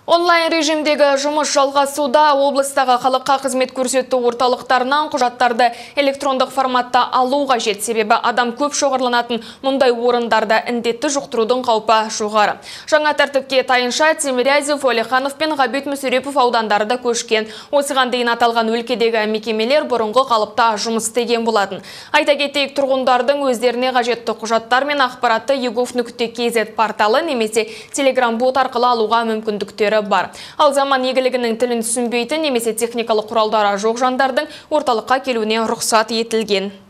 Онлайн режимдегі жұмыс жалғасуда. Облыстағы халыққа қызмет көрсету орталықтарынан құжаттарды электрондық форматта алу қажет. Себебі адам көп шоғырланатын мұндай орындарда індетті жұқтырудың қаупі жоғары. Жаңа тәртіпке Тайынша, Тимирязев, Уәлиханов пен Ғабит Мүсірепов аудандары да көшкен. Осыған дейін аталған өлкедегі мекемелер бұрынғы қалыпта жұмыс істеген болатын. Айта кетейік, тұрғындардың өздеріне қажетті құжаттар мен ақпаратты egov.kz порталы немесе Telegram-бот арқылы алуға мүмкіндіктері бар. Ал заман игілігінің тілін түсінбейтін немесе техникалық құралдары жоқ жандардың орталыққа келуіне рұқсат етілген.